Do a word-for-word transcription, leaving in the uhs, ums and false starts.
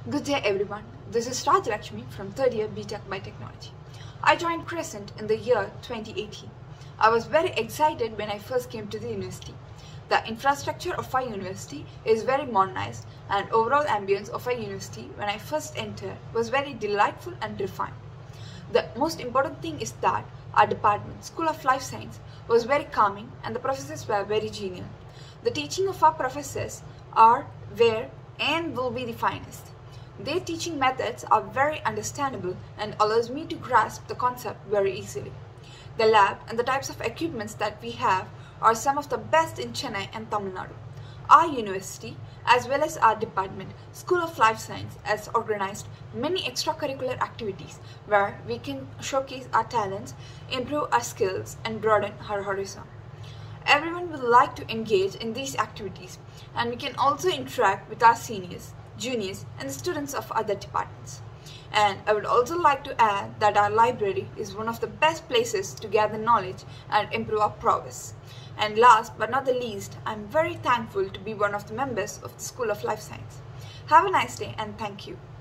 Good day everyone, this is Raj Lakshmi from third year B Tech Biotechnology. I joined Crescent in the year twenty eighteen. I was very excited when I first came to the university. The infrastructure of our university is very modernized and overall ambience of our university when I first entered was very delightful and refined. The most important thing is that our department, School of Life Science, was very calming and the professors were very genial. The teaching of our professors are, were and will be the finest. Their teaching methods are very understandable and allows me to grasp the concept very easily. The lab and the types of equipments that we have are some of the best in Chennai and Tamil Nadu. Our university, as well as our department, School of Life Science, has organized many extracurricular activities where we can showcase our talents, improve our skills, and broaden our horizon. Everyone would like to engage in these activities, and we can also interact with our seniors, juniors, and the students of other departments. And I would also like to add that our library is one of the best places to gather knowledge and improve our prowess. And last but not the least, I am very thankful to be one of the members of the School of Life Science. Have a nice day and thank you.